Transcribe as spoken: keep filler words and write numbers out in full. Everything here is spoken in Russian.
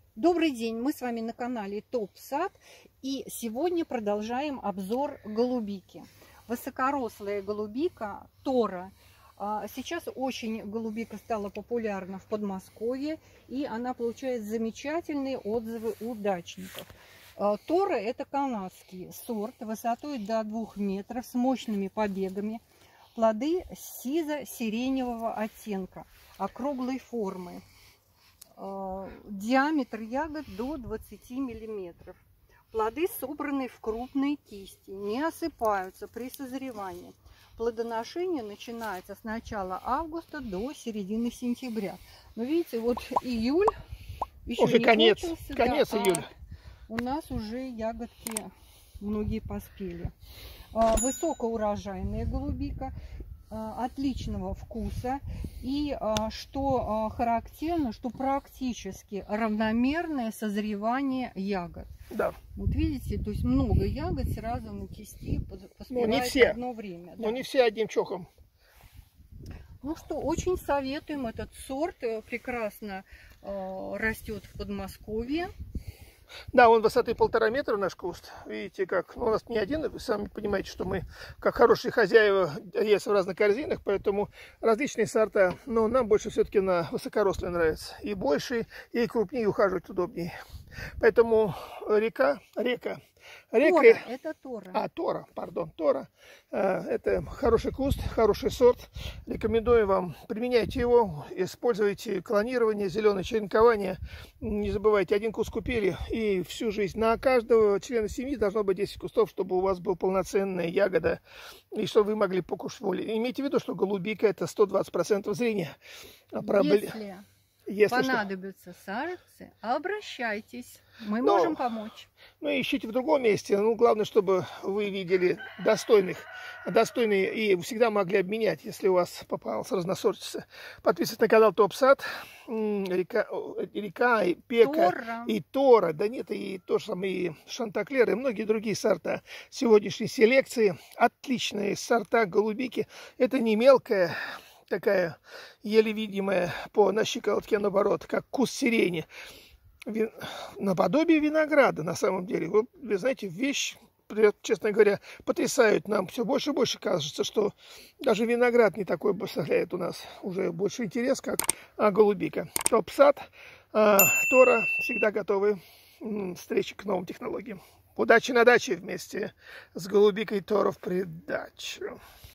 Добрый день, мы с вами на канале Топ Сад, и сегодня продолжаем обзор голубики. Высокорослая голубика Тора. Сейчас очень голубика стала популярна в Подмосковье, и она получает замечательные отзывы у дачников. Тора — это канадский сорт высотой до двух метров с мощными побегами. Плоды сизо-сиреневого оттенка, округлой формы. Диаметр ягод до двадцати миллиметров. Плоды собраны в крупные кисти, не осыпаются при созревании. Плодоношение начинается с начала августа до середины сентября. Но видите, вот июль еще уже не конец, кончился, конец да, июля. А у нас уже ягодки многие поспели. Высокоурожайная голубика, отличного вкуса, и что характерно, что практически равномерное созревание ягод. Да. Вот видите, то есть много ягод сразу на кисти поспевает ну, не все. одно время. Но да. не все одним чохом. Ну что, очень советуем этот сорт, прекрасно э, растет в Подмосковье. Да, он высоты полтора метра, наш куст. Видите, как, ну, у нас не один, вы сами понимаете, что мы, как хорошие хозяева, есть в разных корзинах, поэтому различные сорта. Но нам больше все-таки на высокорослые нравится. И больше, и крупнее, и ухаживать удобнее. Поэтому река, река. Река, Тора, это Тора. А, Тора, пардон, Тора. Это хороший куст, хороший сорт. Рекомендую вам, применяйте его, используйте клонирование, зеленое черенкование. Не забывайте, один куст купили, и всю жизнь. На каждого члена семьи должно быть десять кустов, чтобы у вас была полноценная ягода, и чтобы вы могли покушать волей. Имейте в виду, что голубика — это сто двадцать процентов зрения. Если... Если понадобятся саженцы, обращайтесь, мы но, можем помочь. Ну, ищите в другом месте. Ну, главное, чтобы вы видели достойных, достойные и всегда могли обменять, если у вас попалась разносортица. Подписывайтесь на канал Топ Сад, река, река и Пека, Тора. и Тора, да нет, и то же самое, и Шантаклер, и многие другие сорта сегодняшней селекции. Отличные сорта голубики. Это не мелкая, такая еле видимая по на щиколотке, наоборот, как куст сирени. Вин... Наподобие винограда, на самом деле. Вы, вы знаете, вещь, честно говоря, потрясают. Нам все больше и больше кажется, что даже виноград не такой составляет у нас уже больше интерес, как а, голубика. Топ Сад, а, Тора всегда готовы м, встречи к новым технологиям. Удачи на даче вместе с голубикой Тора в придачу.